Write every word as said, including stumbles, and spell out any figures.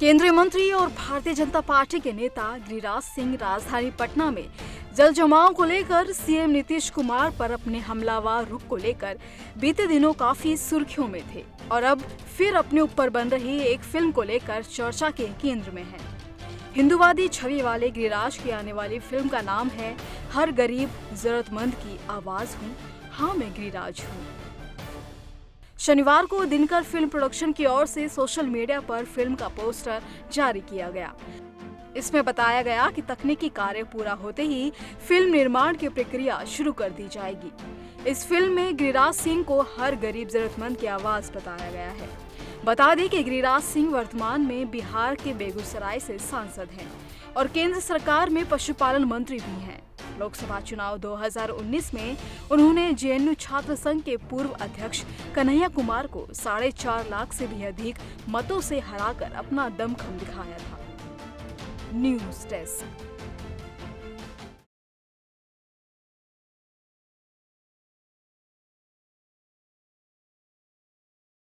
केंद्रीय मंत्री और भारतीय जनता पार्टी के नेता गिरिराज सिंह राजधानी पटना में जल जमाव को लेकर सीएम नीतीश कुमार पर अपने हमलावर रुख को लेकर बीते दिनों काफी सुर्खियों में थे और अब फिर अपने ऊपर बन रही एक फिल्म को लेकर चर्चा के केंद्र में है। हिंदूवादी छवि वाले गिरिराज की आने वाली फिल्म का नाम है हर गरीब जरूरतमंद की आवाज हूँ, हाँ मैं गिरिराज हूँ। शनिवार को दिनकर फिल्म प्रोडक्शन की ओर से सोशल मीडिया पर फिल्म का पोस्टर जारी किया गया। इसमें बताया गया कि तकनीकी कार्य पूरा होते ही फिल्म निर्माण की प्रक्रिया शुरू कर दी जाएगी। इस फिल्म में गिरिराज सिंह को हर गरीब जरूरतमंद की आवाज बताया गया है। बता दें कि गिरिराज सिंह वर्तमान में बिहार के बेगूसराय से सांसद हैं और केंद्र सरकार में पशुपालन मंत्री भी हैं। लोकसभा चुनाव दो हज़ार उन्नीस में उन्होंने जेएनयू छात्र संघ के पूर्व अध्यक्ष कन्हैया कुमार को साढ़े चार लाख से भी अधिक मतों से हराकर अपना दमखम दिखाया था। News desk.